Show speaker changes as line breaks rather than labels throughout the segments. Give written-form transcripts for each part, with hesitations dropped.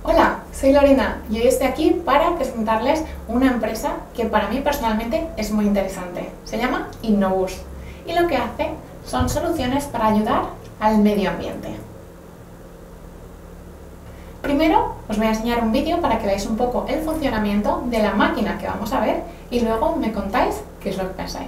Hola, soy Lorena y hoy estoy aquí para presentarles una empresa que para mí personalmente es muy interesante. Se llama Innobus y lo que hace son soluciones para ayudar al medio ambiente. Primero os voy a enseñar un vídeo para que veáis un poco el funcionamiento de la máquina que vamos a ver y luego me contáis qué es lo que pensáis.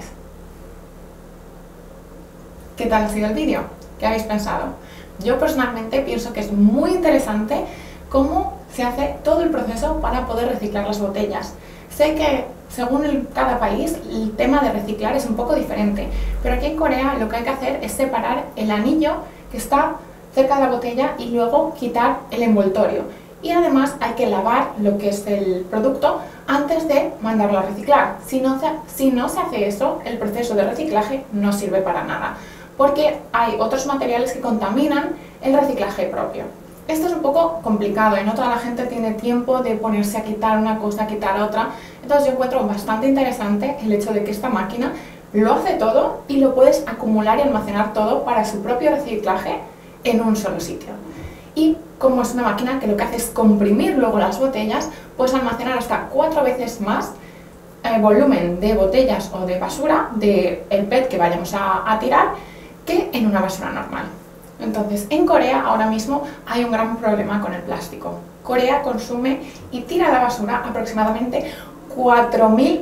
¿Qué tal ha sido el vídeo? ¿Qué habéis pensado? Yo personalmente pienso que es muy interesante cómo se hace todo el proceso para poder reciclar las botellas. Sé que según cada país el tema de reciclar es un poco diferente, pero aquí en Corea lo que hay que hacer es separar el anillo que está cerca de la botella y luego quitar el envoltorio. Y además hay que lavar lo que es el producto antes de mandarlo a reciclar. Si no se hace eso, el proceso de reciclaje no sirve para nada, porque hay otros materiales que contaminan el reciclaje propio. Esto es un poco complicado y no toda la gente tiene tiempo de ponerse a quitar una cosa, a quitar otra. Entonces yo encuentro bastante interesante el hecho de que esta máquina lo hace todo y lo puedes acumular y almacenar todo para su propio reciclaje en un solo sitio. Y como es una máquina que lo que hace es comprimir luego las botellas, puedes almacenar hasta 4 veces más volumen de botellas o de basura del PET que vayamos a tirar que en una basura normal. Entonces, en Corea ahora mismo hay un gran problema con el plástico. Corea consume y tira a la basura aproximadamente 4.000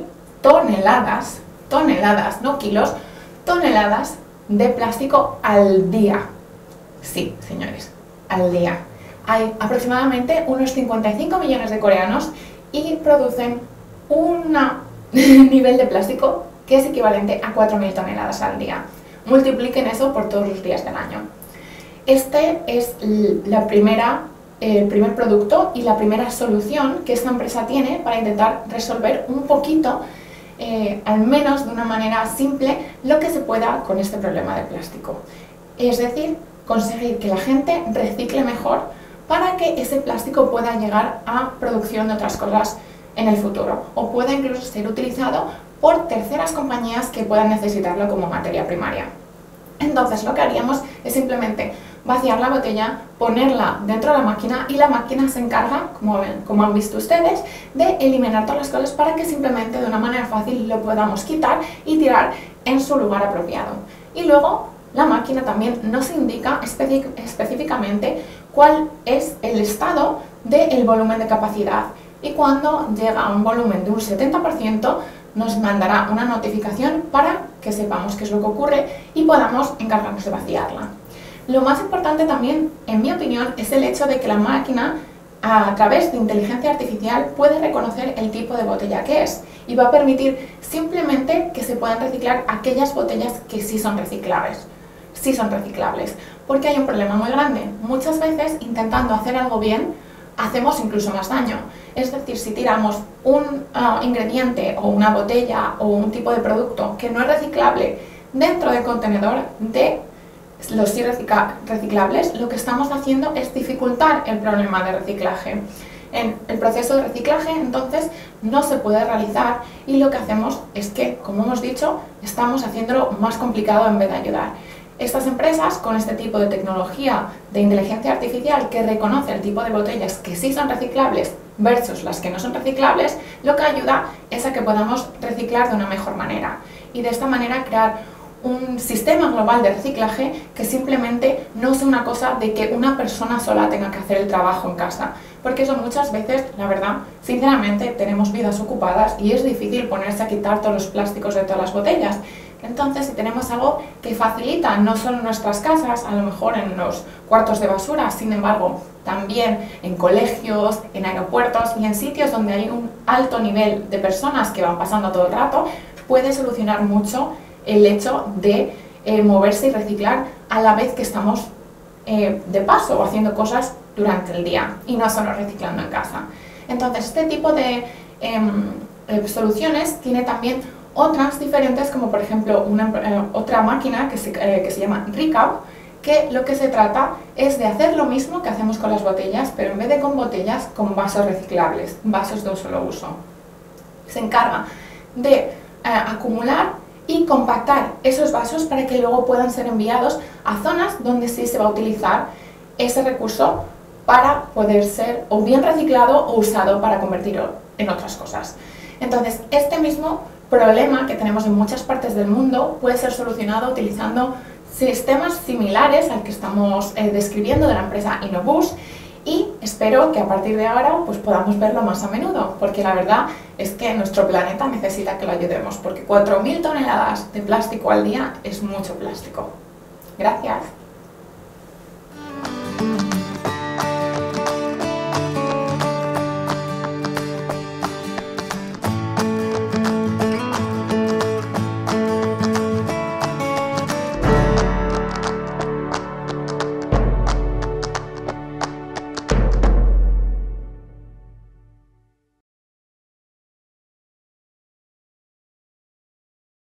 toneladas, no kilos, toneladas de plástico al día. Sí, señores, al día. Hay aproximadamente unos 55 millones de coreanos y producen un nivel de plástico que es equivalente a 4.000 toneladas al día. Multipliquen eso por todos los días del año. Este es el primer producto y la primera solución que esta empresa tiene para intentar resolver un poquito, al menos de una manera simple, lo que se pueda con este problema del plástico. Es decir, conseguir que la gente recicle mejor para que ese plástico pueda llegar a producción de otras cosas en el futuro o pueda incluso ser utilizado por terceras compañías que puedan necesitarlo como materia primaria. Entonces lo que haríamos es simplemente vaciar la botella, ponerla dentro de la máquina y la máquina se encarga, como han visto ustedes, de eliminar todas las cosas para que simplemente de una manera fácil lo podamos quitar y tirar en su lugar apropiado. Y luego la máquina también nos indica específicamente cuál es el estado del volumen de capacidad y cuando llega a un volumen de un 70% nos mandará una notificación para que sepamos qué es lo que ocurre y podamos encargarnos de vaciarla. Lo más importante también, en mi opinión, es el hecho de que la máquina, a través de inteligencia artificial, puede reconocer el tipo de botella que es y va a permitir simplemente que se puedan reciclar aquellas botellas que sí son reciclables, porque hay un problema muy grande. Muchas veces, intentando hacer algo bien, hacemos incluso más daño. Es decir, si tiramos un ingrediente o una botella o un tipo de producto que no es reciclable dentro del contenedor de los sí reciclables, lo que estamos haciendo es dificultar el problema de reciclaje. En el proceso de reciclaje, entonces, no se puede realizar y lo que hacemos es que, como hemos dicho, estamos haciéndolo más complicado en vez de ayudar. Estas empresas, con este tipo de tecnología de inteligencia artificial que reconoce el tipo de botellas que sí son reciclables versus las que no son reciclables, lo que ayuda es a que podamos reciclar de una mejor manera y de esta manera crear un sistema global de reciclaje que simplemente no sea una cosa de que una persona sola tenga que hacer el trabajo en casa, porque eso muchas veces, la verdad, sinceramente, tenemos vidas ocupadas y es difícil ponerse a quitar todos los plásticos de todas las botellas. Entonces, si tenemos algo que facilita no solo en nuestras casas, a lo mejor en los cuartos de basura, sin embargo, también en colegios, en aeropuertos y en sitios donde hay un alto nivel de personas que van pasando todo el rato, puede solucionar mucho el hecho de moverse y reciclar a la vez que estamos de paso o haciendo cosas durante el día y no solo reciclando en casa. Entonces, este tipo de soluciones tiene también otras diferentes, como por ejemplo otra máquina que se llama Recap, que lo que se trata es de hacer lo mismo que hacemos con las botellas, pero en vez de con botellas, con vasos reciclables, vasos de un solo uso. Se encarga de acumular y compactar esos vasos para que luego puedan ser enviados a zonas donde sí se va a utilizar ese recurso para poder ser o bien reciclado o usado para convertirlo en otras cosas. Entonces, este mismo problema que tenemos en muchas partes del mundo puede ser solucionado utilizando sistemas similares al que estamos describiendo de la empresa Innobus, y espero que a partir de ahora pues podamos verlo más a menudo, porque la verdad es que nuestro planeta necesita que lo ayudemos, porque 4.000 toneladas de plástico al día es mucho plástico. Gracias.